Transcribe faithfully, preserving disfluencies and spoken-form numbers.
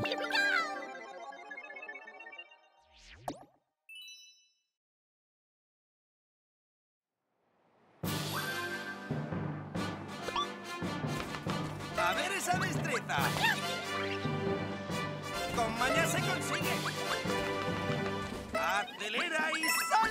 Here we go! ¡A ver esa destreza! ¡Con maña se consigue! ¡Acelera y ¡sal!